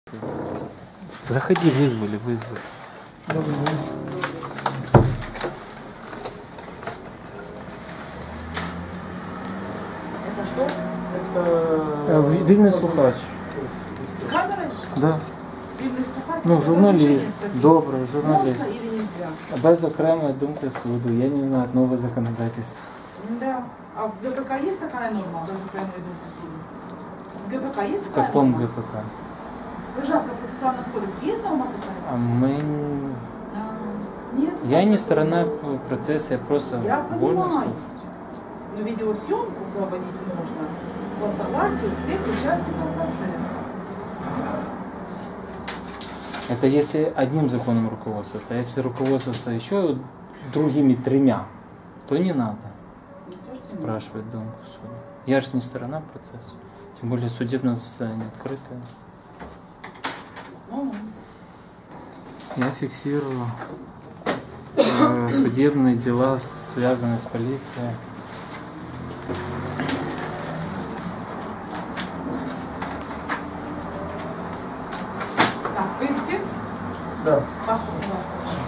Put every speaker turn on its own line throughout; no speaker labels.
Заходи, вызвали.
Это что?
Это вильный слухач.
С камерой?
Да.
Вільний слухач?
Ну, журналист, добрый
Можно
журналист.
или нельзя?
Без окремої думки суду, я не знаю новое законодательство.
Да. А в ГПК есть такая норма, без окремої думки суду? В ГПК есть
В
такая
каком
норма?
ГПК?
Гражданский процессуальный кодекс есть норма такая?
А мы...
Нет?
Я не сторона процесса, я просто
Я
вольно
понимаю.
слушать.
Но видеосъемку проводить можно по согласию всех участников процесса.
Это если одним законом руководствоваться, а если руководствоваться еще другими 3, то не надо спрашивать думку суда. Я же не сторона процесса. Тем более судебное заседание открытое. Я фиксирую судебные дела, связанные с полицией.
Так, вы истец?
Да.
Паспорт у вас тоже.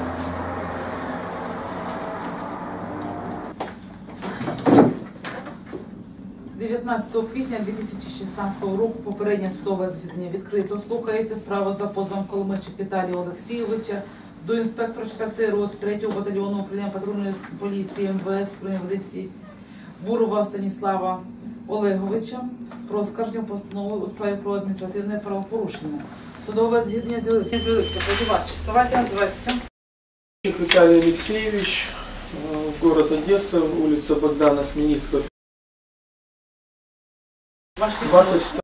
– 19 квітня 2016 року попереднє судове засідання відкрито. Слухається справа за позовом Коломича Віталія Олексійовича до інспектора 4-ї роти 3-го батальйону управління патрульної поліції МВС України в Одесі Бурова Станіслава Олеговича про оскарження постанови у справі про адміністративне правопорушення. Судове засідання з'явився. Позивач, вставайте, називайтеся.
Виталий Алексеевич, город Одесса, улица Богдана Хмельницкого,
Ваші
22.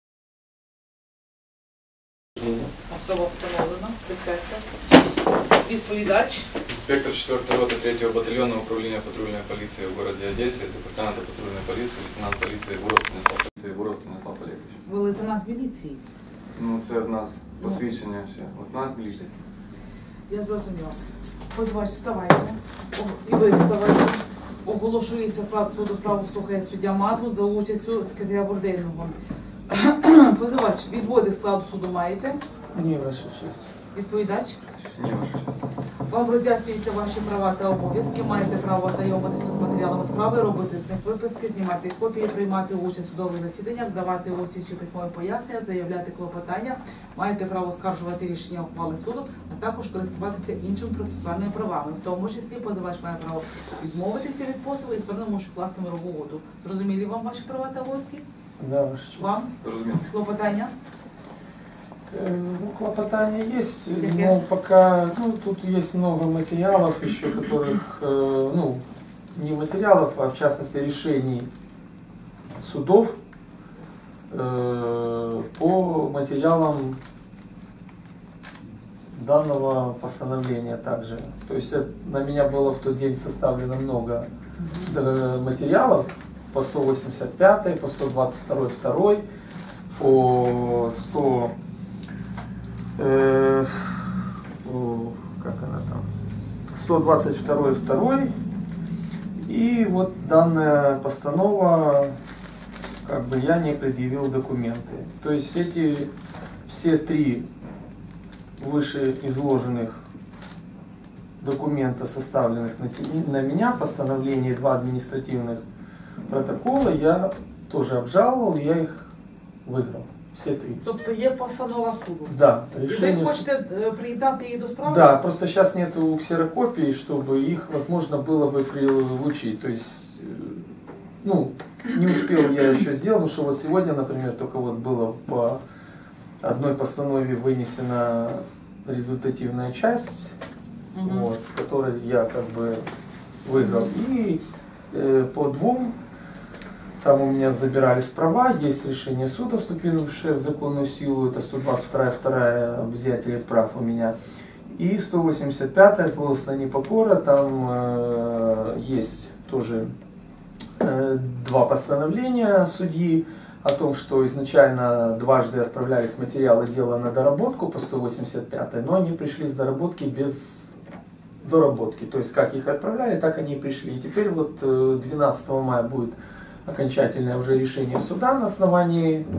особа встановлена. Присядьте. Відповідач.
Инспектор 4-й роты 3-го батальона управления патрульной полиции в городе Одессе, департамента патрульной полиции, лейтенант полиции Буров Станислав Олегович.
Ви лейтенант міліції.
Ну, це в нас посвідчення ще. Лейтенант міліції.
Я зрозуміла. Позивач, вставайте. І ви вставайте. Оголошується склад суду, справу слухає суддя Мазут за участю секретаря Бурдейного. Позивач, відводи складу суду маєте?
Ні, ваша честь.
Відповідач.
Ні, ваша честь.
Вам роз'яснюються ваші права та обов'язки. Маєте право ознайомитися з матеріалами справи, робити з них виписки, знімати копії, приймати участь у судових засіданнях, давати усі чи письмові пояснення, заявляти клопотання. Маєте право оскаржувати рішення ухвали суду, а також користуватися іншими процесуальними правами. В тому числі позивач має право відмовитися від позову і сторони можуть вкласти мирову угоду. Зрозумілі вам ваші права та обов'язки?
Да, ваша честь.
Вам?
Розумію.
Клопотання?
Ну, клопотание есть, но пока, тут есть много материалов еще, которых, не материалов, а в частности решений судов по материалам данного постановления также. То есть на меня было в тот день составлено много материалов по 185, по 122, по 100... как она там, 122 и вот данная постанова, как бы я не предъявил документы. То есть эти все 3 вышеизложенных документа, составленных на меня, постановление 2 административных протокола, я тоже обжаловал, я их выиграл. Все 3.
Тобто є постанова суду?
Да.
І
Решение...
ви хочете приєднати її до справи?
Да, просто сейчас нету ксерокопий, чтобы их возможно было бы прилучить. То есть, не успел я еще сделать, потому что вот сегодня, например, только вот было по одной постанове вынесена результативная часть, вот, в которой я как бы выиграл. И по 2 там у меня забирались права, есть решение суда, вступившее в законную силу, это 122 об взятии прав у меня. И 185-я, злостная непокора, там есть тоже 2 постановления судьи о том, что изначально дважды отправлялись материалы дела на доработку по 185-й, но они пришли с доработки без доработки. То есть как их отправляли, так они и пришли. И теперь вот 12 мая будет окончательное уже решение суда на основании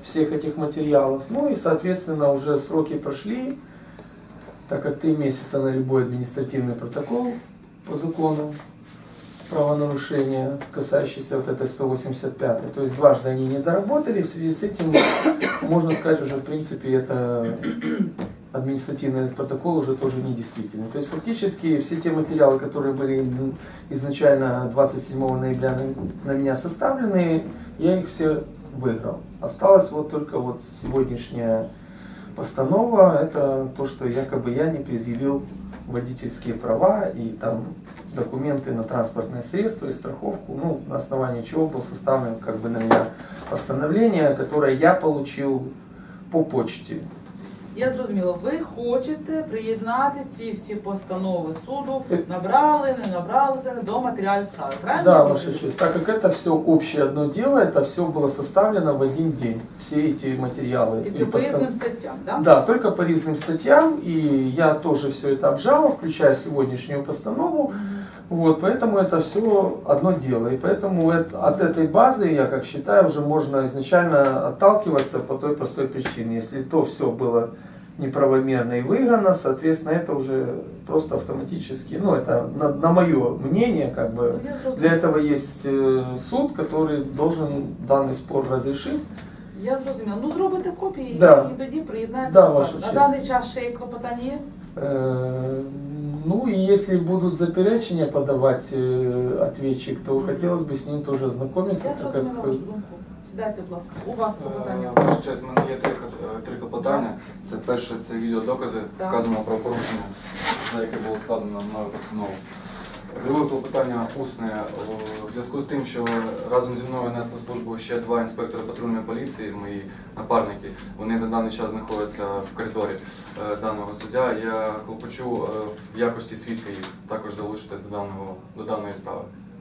всех этих материалов. Ну и, соответственно, уже сроки прошли, так как 3 месяца на любой административный протокол по закону правонарушения, касающиеся вот этой 185. То есть дважды они не доработали, в связи с этим, можно сказать, уже в принципе это административный протокол уже тоже недействительный. То есть фактически все те материалы, которые были изначально 27 ноября на меня составлены, я их все выиграл. Осталось вот только вот сегодняшняя постанова, это то, что якобы я не предъявил водительские права и там документы на транспортное средство и страховку, ну, на основании чего был составлен как бы на меня постановление, которое я получил по почте.
Я зрозуміла, ви хочете приєднати ці всі постанови суду, набрали, не набралися до матеріалів справи, правильно?
Да, Ваша честь. Так как это все общее одно дело, это все было составлено в один день. Все эти материалы.
Тільки по різним статтям, да?
Да, только по разным статьям. И я тоже все это обжал, включая сегодняшнюю постанову. Вот, поэтому это все одно дело. И поэтому от этой базы, я как считаю, уже можно изначально отталкиваться по той простой причине. Если то все было неправомерно и выиграно, соответственно, это уже просто автоматически, ну, это на мое мнение, как бы, для этого есть суд, который должен данный спор разрешить.
Я зрозуміла. Ну, зробите копії
Да.
і тоді приєднаєте.
Да, Ваша
на
честь.
даний час ще є клопотання є?
Ну и если будут заперечения подавать ответчик, то хотелось бы с ним тоже ознакомиться.
Я
Так
зрозуміла
как,
вашу думку. Сідайте, будь ласка. У вас клопотання.
Ваша честь, в мене є три клопотання. Це перше, це відеодокази
Так.
вказаного правопорушення, за яке було складено мною постанову. Друге клопотання усне. У зв'язку з тим, що разом зі мною несли службу ще 2 інспектори патрульної поліції, мої напарники, вони на даний час знаходяться в коридорі даного суддя. Я клопочу в якості свідка їх також залучити до даної справи.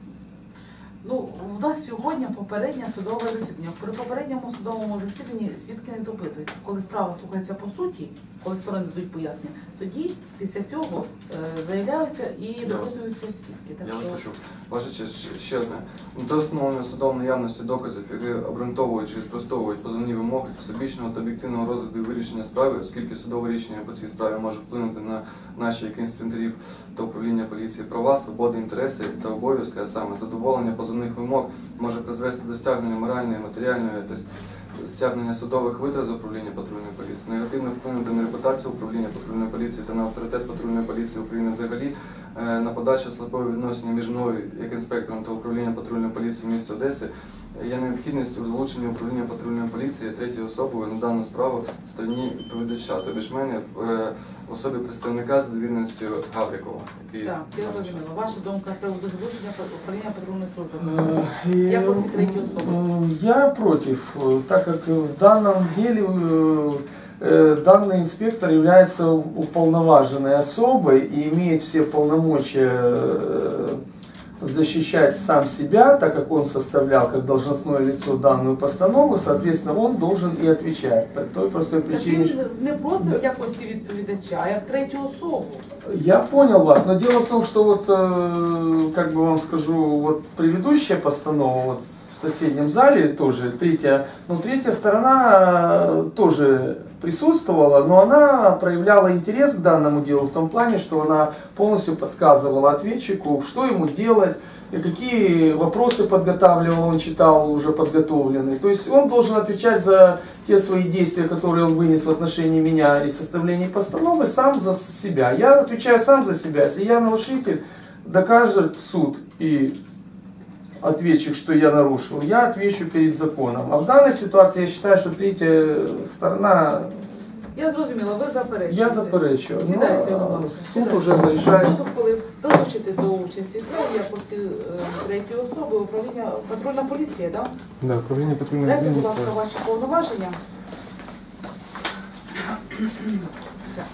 Ну, в нас сьогодні попереднє судове засідання. При попередньому судовому засіданні свідки не допитуються. Коли справа слухається по суті, коли сторони дадуть пояснення, тоді після цього заявляються і допитуються свідки. Так
Я вас
що...
почув. Ваша честь, ще одне. До встановлення судом наявності доказів, які обґрунтовують чи спростовують позовні вимоги всебічного та об'єктивного розгляду і вирішення справи, оскільки судове рішення по цій справі може вплинути на наші, як інспекторів та управління поліції, права, свободи, інтереси та обов'язки, а саме задоволення позовних вимог може призвести до стягнення моральної, матеріальної та стягнення судових витрат з управління патрульної поліції, негативно вплинути на репутацію управління патрульної поліції та на авторитет патрульної поліції України взагалі, на подальше слабове відношення між мною як інспектором та управління патрульної поліції в місті Одеси, є необхідність у залученні управління патрульної поліції третьою особою на дану справу в стороні відповідача, тобто ж мене в особі представника з довіреністю Гаврикова.
Так, я зрозуміла. Ваша думка з приводу залучення управління патрульної служби? Якості третьої особи?
Я против, так как в данном деле данный инспектор является уполноваженной особой и имеет все полномочия защищать сам себя, так как он составлял как должностное лицо данную постанову, соответственно, он должен и отвечать. По той простой причине.
Так він не просить якості відповідача, а як третю особу.
Я понял вас, но дело в том, что вот, как бы вам скажу, вот предыдущая постанова вот в соседнем зале тоже, третья сторона тоже присутствовала, но она проявляла интерес к данному делу в том плане, что она полностью подсказывала ответчику, что ему делать, и какие вопросы подготавливал, он читал уже подготовленные. То есть он должен отвечать за те свои действия, которые он вынес в отношении меня и составления постановы, сам за себя. Я отвечаю сам за себя. Если я нарушитель, докажет суд и ответчик, что я нарушил, я отвечу перед законом. А в данной ситуации я считаю, что третья сторона...
Я зрозуміла, ви заперечуєте.
Я заперечую.
Сідайте, будь ласка.
Суд
Сідайте.
уже вирішає.
Суд ухвалив залучити до участі в якості третьої особи управління патрульна поліція, так?
Да, управління патрульної
Дайте, будь
поліції.
ласка, ваші повноваження. Так.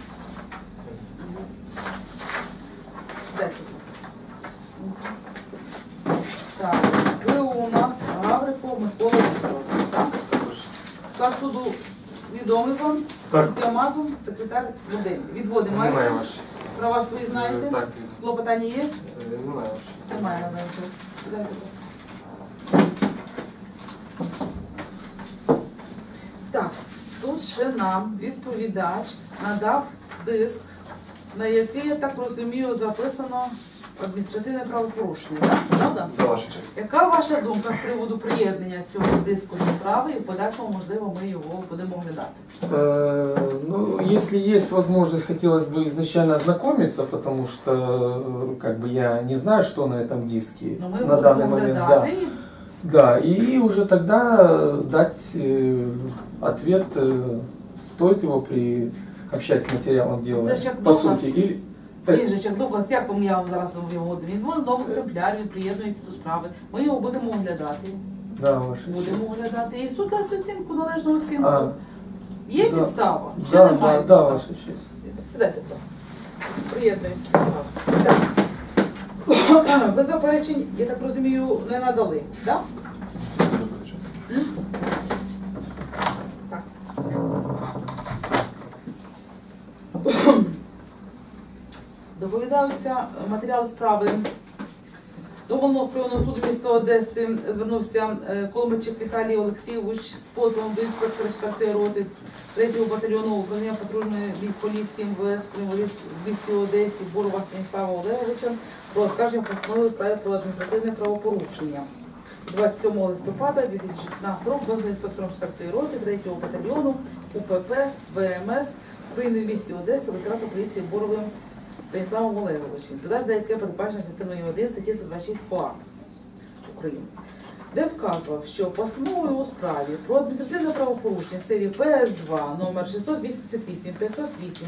Дайте, будь ласка. Так, ви у нас Гавриков Микола Вікторович, так? Склад суду відомий вам?
Так.
Суддя Мазун, секретар людей. Відводи маєте?
Немає ваші.
Права свої знаєте?
Так,
Клопотання є?
немає ваші.
Немає на даний час. Сідайте, будь ласка. Так, тут ще нам відповідач надав диск, на який, я так розумію, записано адміністративне правопорушення. Так? Правда?
За вашу честь.
Яка ваша думка з приводу приєднання цього диску до справи і в подальшому, можливо, ми його будемо оглядати?
Ну, если есть возможность, хотелось бы изначально ознакомиться, потому что как бы я не знаю, что на этом диске
Ну, ми
на данный
будемо
момент. Да.
оглядати.
Да, и уже тогда дать ответ, стоит его приобщать к материалам дела,
Это ж як
по
доказ.
сути. Или...
Він же як доказ, як я вам зараз його він новий екземпляр, він приєднується до справи. Ми його будемо оглядати.
Да, ваша
Будемо
честь.
оглядати. І суд дасть оцінку, належну оцінку.
А,
Є
да.
підстава? Чи
Да,
немає
да, да,
підстав?
ваша честь.
Сідайте, будь ласка. Приєднується до справи. Так. Ви заперечень, я так розумію, не надали, так? Так. Доповідаються матеріали справи. До Головного районного суду міста Одеси звернувся Коломийчик Віталій Олексійович з позовом до інспектора 4-ї роти 3-го батальйону управління патрульної поліції МВС в місті Одесі Бурова Станіслава Олеговича про оскарження постанови справи про адміністративне правопорушення. 27 листопада 2015 року до інспектором 4-ї роти 3-го батальйону УПП ВМС України в місті Одесі лейтенанту поліції Буровим Станіславом Олеговичем, додати за яке передбачено частиною 1 статті 126 КОАП України, де вказував, що постановою у справі про адміністративне правопорушення серії ПС-2 номер 688 508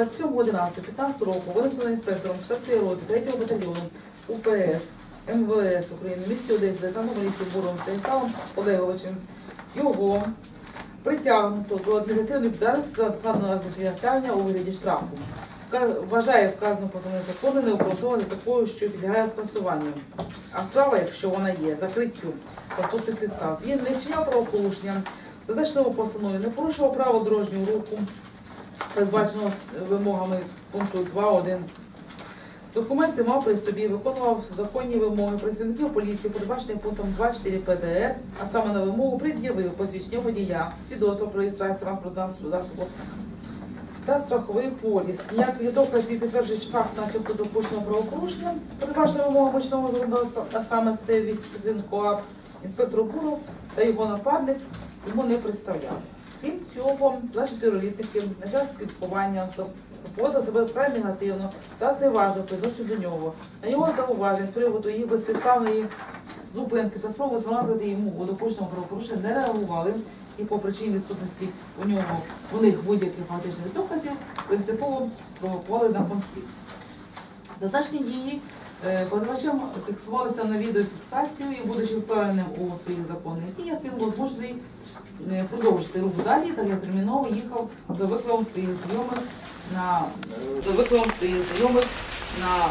27.11.15 року винесено інспектором 4-ї роти 3-го батальйону УПС МВС України в місті Одесі лейтенантом поліції Буровим Станіславом Олеговичем, його притягнуто до адміністративної відповідальності за адекватного адміністративного у вигляді штрафу. Вважає вказану постанову закону необґрунтованою такою, що підлягає скасуванню. А справа, якщо вона є, закриттю поступних підстав, він не вчиняв правопорушення, зазначеного постановою, не порушував право дорожнього руху, передбаченого вимогами пункту 2.1. Документи мав при собі, виконував законні вимоги працівників поліції, передбачені пунктом 2.4 ПДР, а саме на вимогу пред'явив посвідчення водія, свідоцтво про реєстрацію транспортного засобу та страховий поліс. Ніяких доказів підтверджують факт начебто допущеного правопорушення, передбачено вимогами чинного законодавства, а саме статтею 201 КОАП, інспектор Буров та його напарник йому не представляли. Крім цього, наші співробітники на час спілкування поводили себе вкрай негативно та зневажливо по відношенню до нього. На його зауваження з приводу їх безпідставної зупинки та спробу звинуватити йому у допущеному правопорушенні не реагували і по причині відсутності у них будь-яких фактичних доказів принципово провокували на конфлікт. Зазначені дії позивачем фіксувалися на відеофіксацію і, будучи впевненим у своїх законних діях, він був змушений продовжити рух далі, та я терміново їхав за викликом своїх знайомих на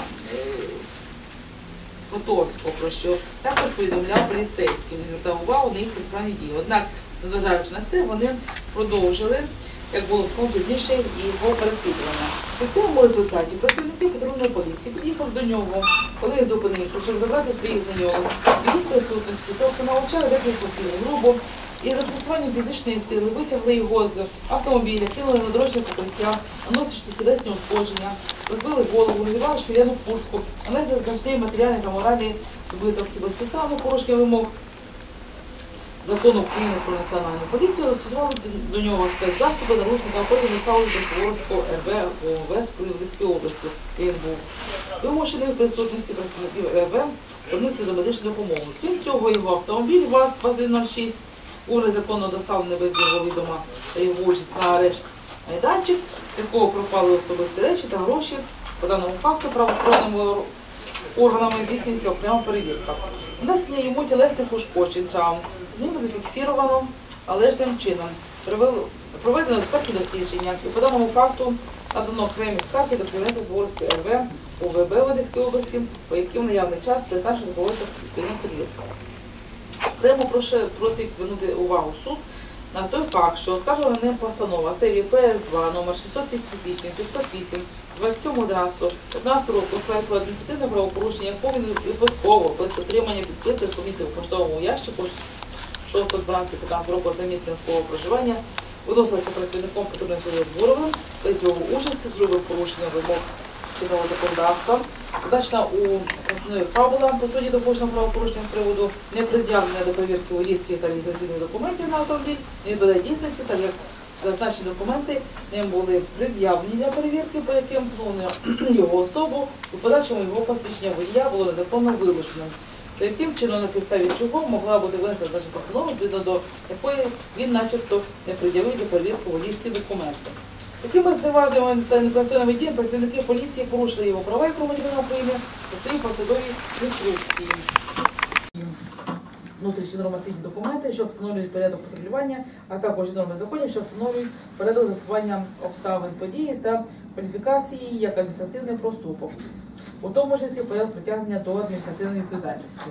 Котовського, про що також повідомляв поліцейським, і звертав увагу на їх підправні дії. Однак, незважаючи на це, вони продовжили, як було встановлено пізніше, його переслідування. У цьому результаті працівники патрульної поліції під'їхали до нього, коли він зупинився, щоб забрати своїх знайомих. В їх присутності, тобто на очах декілька слів грубо, і застосуванням фізичної сили витягли його з автомобіля, кинули на дорожнє покриття, наносячи тілесні ушкодження, розбили голову, надівали шкіряну куртку, нанесли значний матеріальний та моральний збиток і безпідставно порушення вимог Закону України про національну поліцію, застосували до нього спецзасоби, наручника, а потім висали до Суворовського РВ ОВС в Київській області, де він був. Вимушений в присутності працівників РВ звернувся до медичної допомоги. Крім цього, його автомобіль ВАЗ-2106 був незаконно доставлений без його відома та його участь на арешт майданчик, якого пропали особисті речі та гроші. По даному факту правоохоронними органами здійснюється окрема перевірка. Нанесення йому тілесних ушкоджень, травм. Ним зафіксировано належним чином. Проведено експертні дослідження і по даному факту надано окремі скарги до керівництва Суворовської РВ ОВБ в Одеській області, по яким наявний час призначено проводиться відповідна перевірка. Окремо просить звернути увагу суд на той факт, що оскаржена ним постанова серії ПС-2 номер 688 508 27.11.15 року справі про адміністративне правопорушення, яку він випадково без отримання відкритих помітив у поштовому ящику 6.12.15 року за місцем свого проживання виносилася працівником патрульної служби Буровим без його участі з грубим порушенням вимог чинного законодавства. Удачна у основних фабулах по суді допущеного правопорушення з приводу непред'явлення до перевірки водійських та реєстраційних документів на автомобіль не відповідає дійсності, так як зазначені документи не були пред'явлені для перевірки, по яким встановлено його особу, і в подальшому його посвідчення водія було незаконно вилученим. Таким чином, на підставі чого могла бути винесена значна постанова, відповідно до якої він начебто не пред'явив для перевірки водійські документи. Такими зневажливими та непростойними діями працівники поліції порушили його права як громадянина України та свої посадові інструкції. Внутрішні нормативні документи, що встановлюють порядок патрулювання, а також норми законів, що встановлюють порядок застосування обставин події та кваліфікації як адміністративний проступок, у тому числі порядок притягнення до адміністративної відповідальності.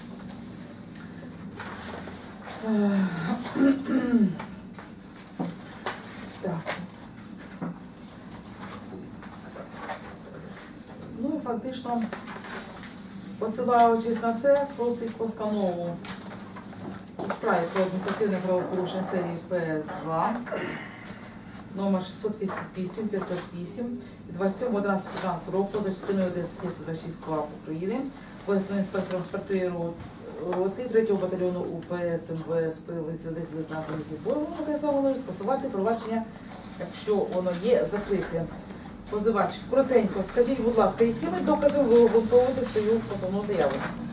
Так. Ну і фактично, посилаючись на це, просить постанову у справі про адміністративне правопорушення серії ПС-2 номер 658 508 від 27.11.15 року за частиною 10 126 КУАП України, винесено інспектором 4-ї роти 3-го батальйону УПС МВС Пилиці Одеської поліції Борового, скасувати провадження, якщо воно є закрите. Позивач, коротенько, скажіть, будь ласка, якими доказами ви обґрунтовуєте свою позовну заяву?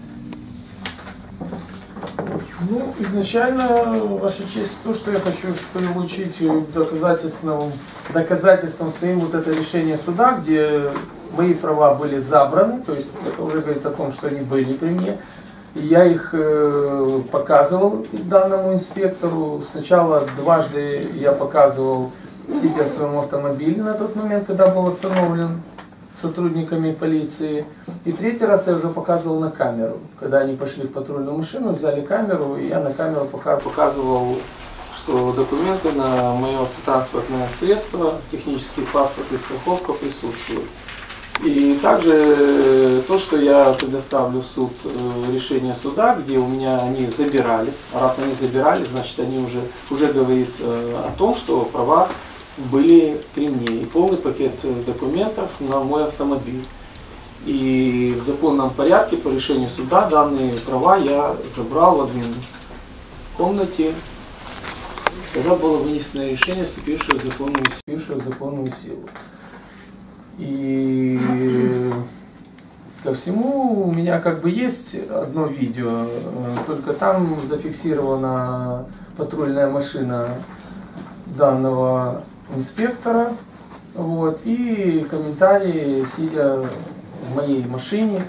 Ну, изначально, Ваша честь, то, что я хочу получить доказательством своим вот это решение суда, где мои права были забраны, то есть это уже говорит о том, что они были при мне. И я их показывал данному инспектору. Сначала дважды я показывал, сидя в своем автомобиле на тот момент, когда был остановлен сотрудниками полиции. И третий раз я уже показывал на камеру. Когда они пошли в патрульную машину, взяли камеру, и я на камеру показывал, что документы на мое автотранспортное средство, технический паспорт и страховка присутствуют. И также то, что я предоставлю в суд решение суда, где у меня они забирались. Раз они забирались, значит они уже говорится о том, что права были при мне. И полный пакет документов на мой автомобиль. И в законном порядке по решению суда данные права я забрал в админ комнате, когда было вынесено решение, вступившее в законную силу. И ко всему у меня как бы есть одно видео, только там зафиксирована патрульная машина данного инспектора, вот, и комментарии, сидя в моей машине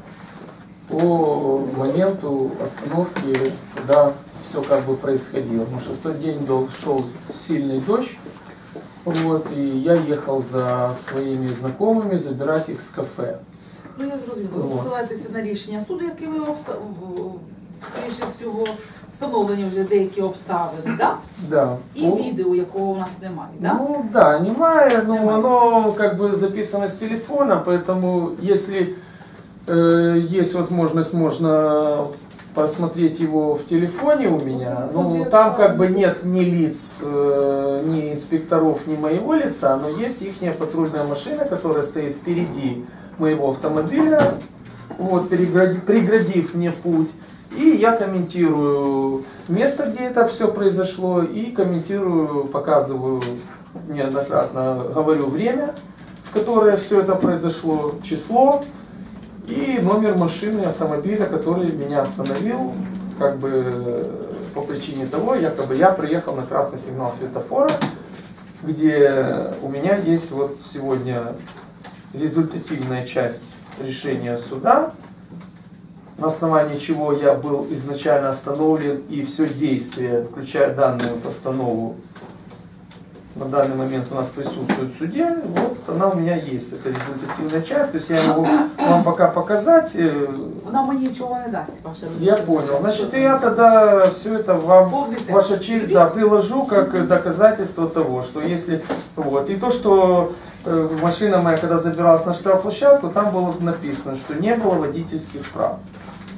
по моменту остановки, когда все как бы происходило. Потому что в тот день шел сильный дождь, вот, и я ехал за своими знакомыми забирать их с кафе.
Ну я зрозуміла, ви посилаєтеся на рішення суду, якими скоріше всього встановлені вже деякі обставини, да?
Да.
І відео, якого у нас немає, да?
Ну да, немає, но оно как бы записано с телефона, поэтому если есть возможность, можно посмотреть его в телефоне у меня. Ну, там как бы нет ни лиц, ни инспекторов, ни моего лица, но есть ихняя патрульная машина, которая стоит впереди моего автомобиля, вот, преградив мне путь. И я комментирую место, где это все произошло, и комментирую, показываю неоднократно, говорю время, в которое все это произошло, число и номер машины, автомобиля, который меня остановил, как бы по причине того, якобы я приехал на красный сигнал светофора, где у меня есть вот сегодня результативная часть решения суда, на основании чего я был изначально остановлен, и все действие, включая данную постанову, на данный момент у нас присутствует в суде, вот она у меня есть, это результативная часть, то есть я могу вам пока показать.
Вона мені нічого не дасть, ваша
Я понял. Значит, я тогда все это вам, Ваша честь, да, приложу как доказательство того, что если, вот, и то, что машина моя, когда забиралась на штрафплощадку, там было написано, что не было водительских прав.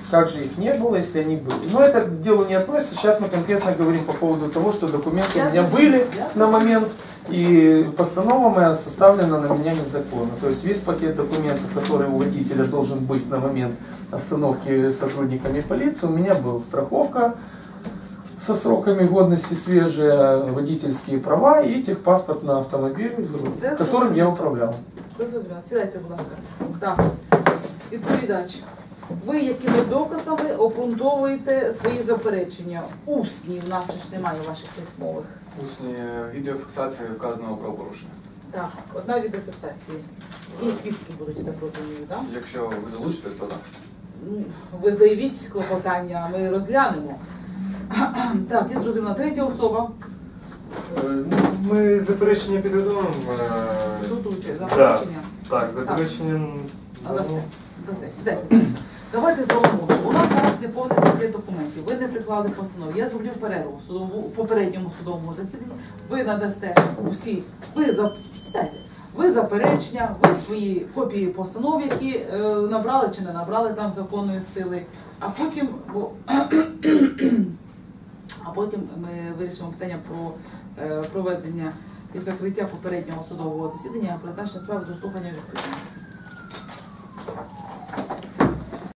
как же их не было, если они были. Но это к делу не относится. Сейчас мы конкретно говорим по поводу того, что документы у меня были на момент, и постанова моя составлена на меня незаконно. То есть весь пакет документов, который у водителя должен быть на момент остановки сотрудниками полиции, у меня был. Страховка со сроками годности свежие, водительские права и техпаспорт на автомобиль, которым я управлял.
Сідайте, будь ласка. Так, відповідач. Ви якими доказами обґрунтовуєте свої заперечення? Усні, в нас ж немає ваших письмових.
Усні відеофіксації вказаного правопорушення.
Так, одна відеофіксація. І свідки будуть, я так розумію, так?
Якщо ви залучите, то так.
Ви заявіть клопотання, а ми розглянемо. Так, я зрозуміла. Третя особа.
Ми заперечення підготуємо.
Готуйте заперечення.
Так, заперечення.
Сідайте. Давайте зробимо. У нас зараз не повний пакет документів. Ви не приклали постанову. Я зроблю перерву у попередньому судовому засіданні. Ви надасте усі. Сідайте. Ви заперечення, ви свої копії постанов, які набрали чи не набрали там законної сили. А потім ми вирішимо питання про проведення і закриття попереднього судового засідання, призначення справи до слухання відповідно.